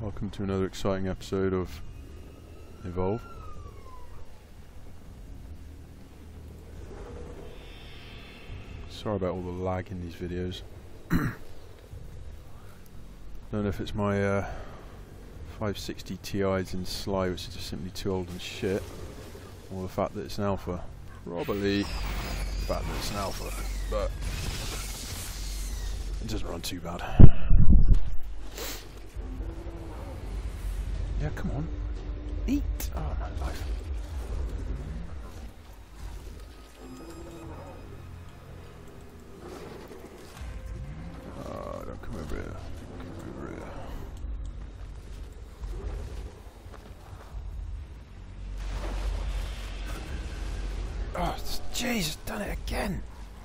Welcome to another exciting episode of Evolve. Sorry about all the lag in these videos. Don't know if it's my 560 Ti's in Sly, which is just simply too old and shit, or the fact that it's an alpha. Probably the fact that it's an alpha, but it doesn't run too bad. Yeah, come on. Eat! Oh, my life. Oh, don't come over here. Come over here. Oh, jeez, it's done it again.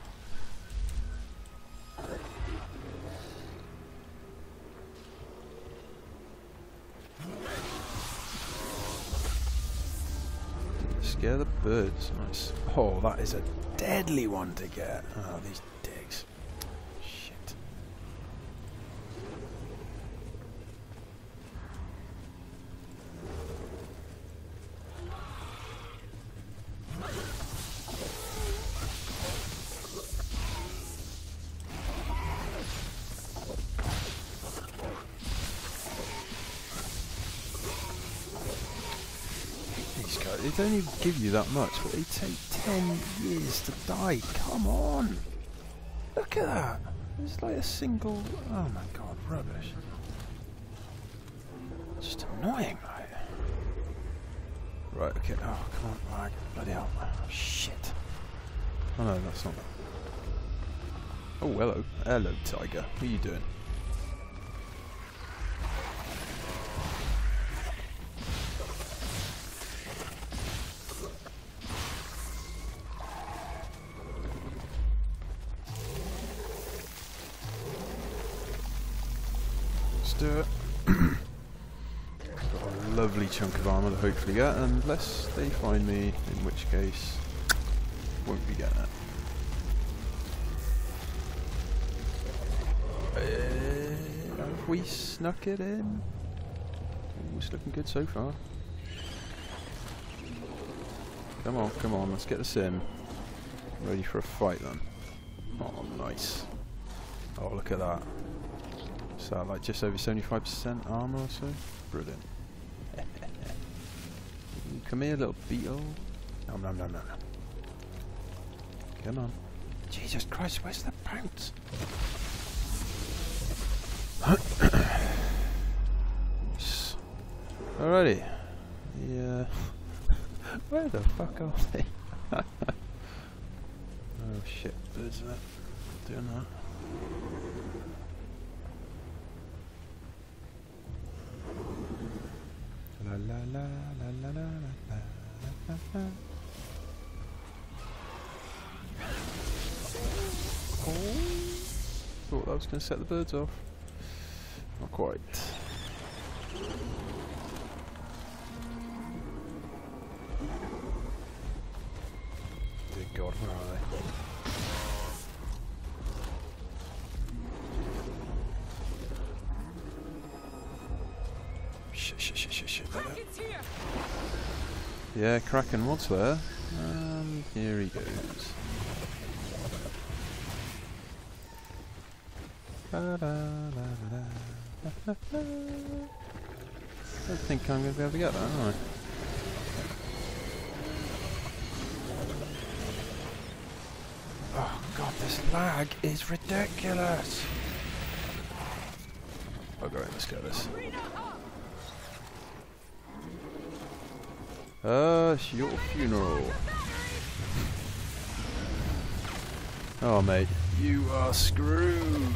Scare the birds. Nice. Oh, that is a deadly one to get. Oh, these dicks. Shit. They don't even give you that much, but they take 10 years to die. Come on! Look at that! It's like a single... Oh my god, rubbish. Just annoying, right? Right, okay. Oh, come on, lag. Bloody hell. Oh, shit. Oh no, that's not that. Oh, hello. Hello, tiger. What are you doing? Do it. Got a lovely chunk of armour to hopefully get, unless they find me, in which case won't be getting it. Have we snuck it in? Oh, it's looking good so far. Come on, let's get this in. Ready for a fight then. Oh, nice. Oh, look at that. So like just over 75% armour or so. Brilliant. Come here, little beetle. Nom nom nom nom. Come on. Jesus Christ, where's the bounce? Yes. Alrighty. Yeah. Where the fuck are they? Oh shit, birds are doing that. La la la la la la la la. Oh, thought that was going to set the birds off. Not quite. Dear God, where are they? Shit. Yeah, Kraken, what's there? And here he goes. I don't think I'm going to be able to get that, am I? Oh god, this lag is ridiculous! Okay, let's get this. It's your funeral. Oh mate, you are screwed.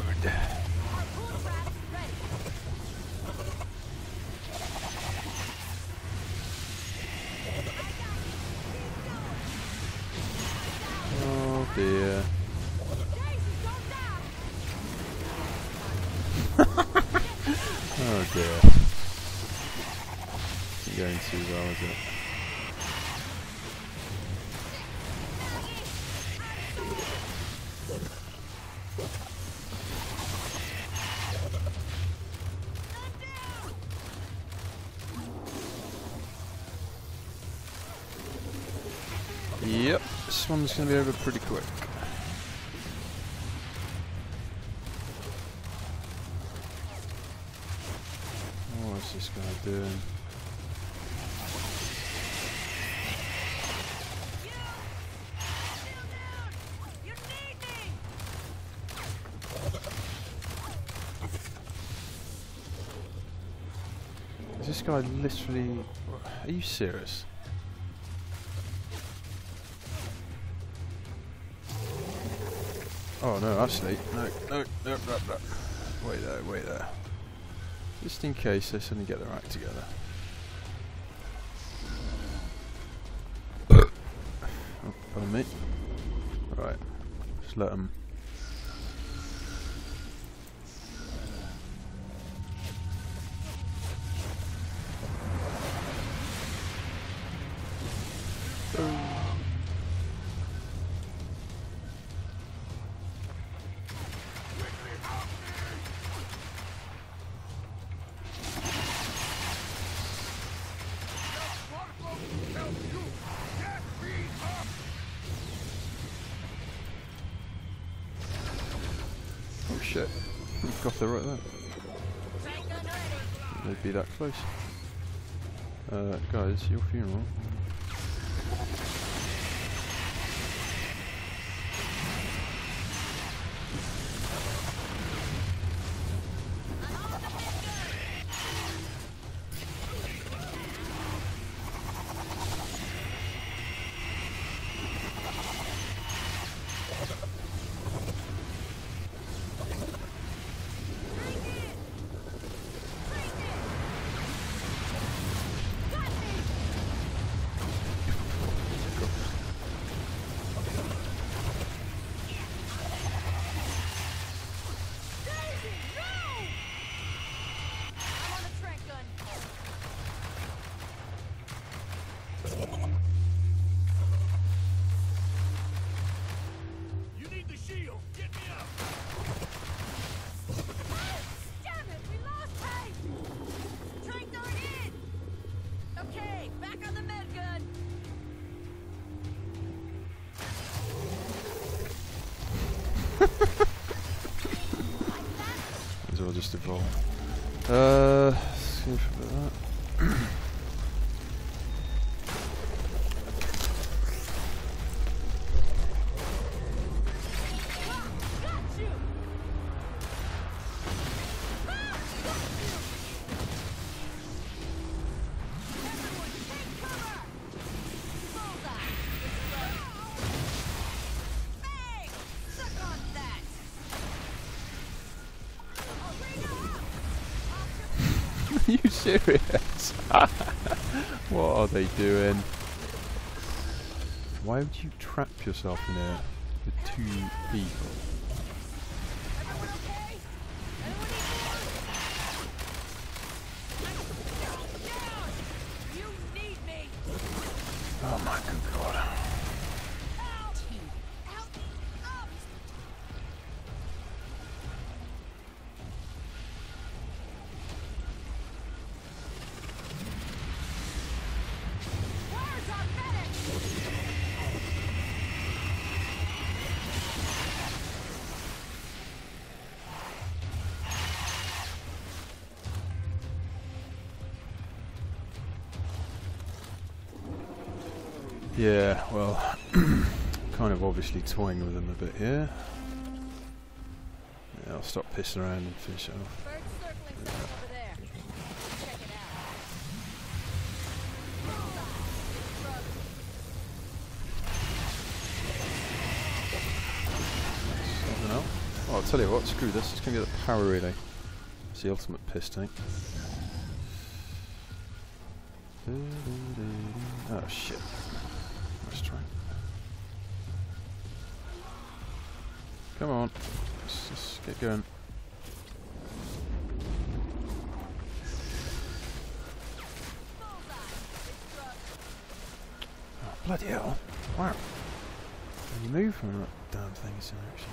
Oh dear. Oh dear. Not going too well, is it? this one's going to be over pretty quick. What's this guy doing? Is this guy literally... Are you serious? Oh no, actually, no. Wait there. Just in case they suddenly get their act together. Oh, pardon me. Right, just let them. Oh shit, got there right there. They'd be that close. Guys, your funeral. As well just evolve. Let's go for that. Are you serious? What are they doing? Why would you trap yourself in there with two people? Oh my good god. Yeah, well, kind of obviously toying with them a bit here. Yeah, I'll stop pissing around and finish it off. Something else? Oh, I'll tell you what, screw this, it's going to be the power relay. It's the ultimate piss tank. Oh shit. Let's try. Come on. Let's just get going. Oh, bloody hell. Wow. Can you move from that damn thing is in action?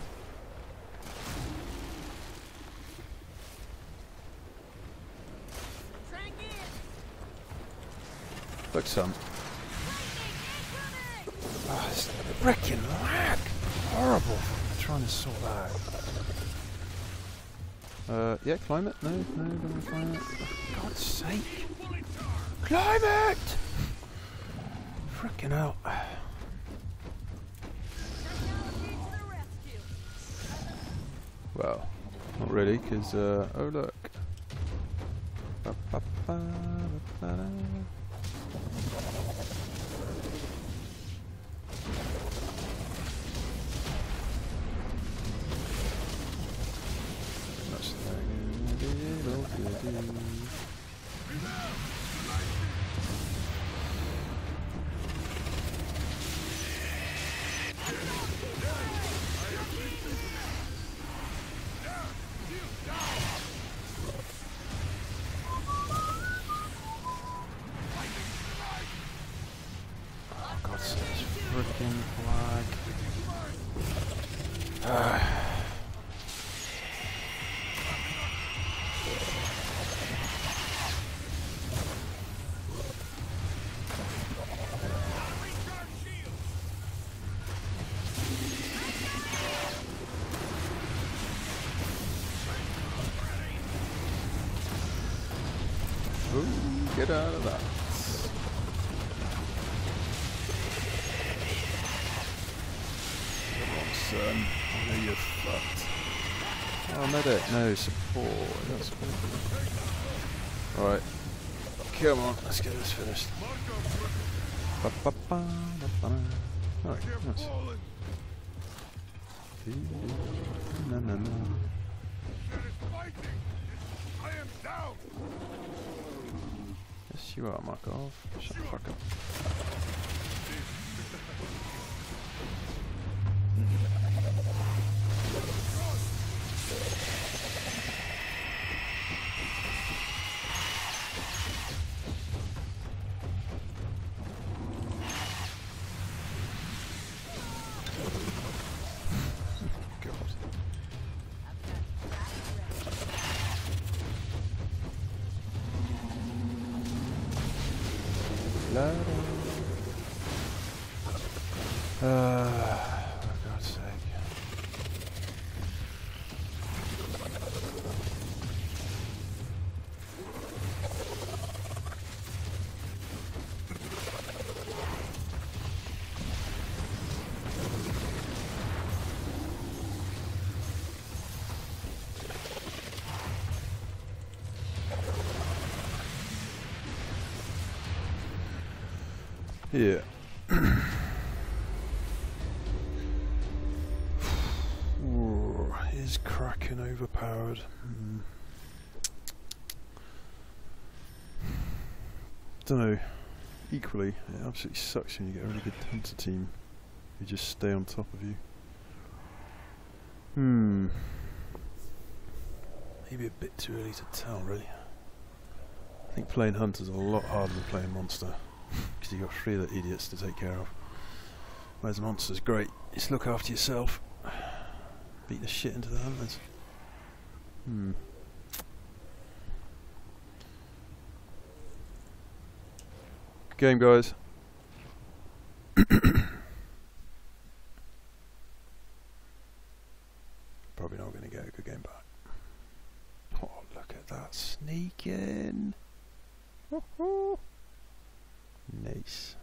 Look, son. Ah, this It's freaking lag! Horrible! I'm trying to sort that out. Yeah, climb it. No, don't want to climb it. For God's sake! Climb it! Freaking hell. Well, not really, because, oh look. Freaking flag. Ooh, get out of that. Son, I know you're fucked. Oh, medic, no support. That's cool. Alright, come on, let's get this finished. Alright, nice. No. Yes, you are, Markov. Shut the fuck up. For God's sake. Yeah. Is Kraken overpowered? Don't know. Equally, it absolutely sucks when you get a really good hunter team who just stay on top of you. Maybe a bit too early to tell, really. I think playing hunter's a lot harder than playing monster. Because you've got 3 of the idiots to take care of. Whereas monster's great. Just look after yourself. Beat the shit into the hunters. Good game, guys. Probably not going to get a good game back. Oh, look at that sneaking. Nice.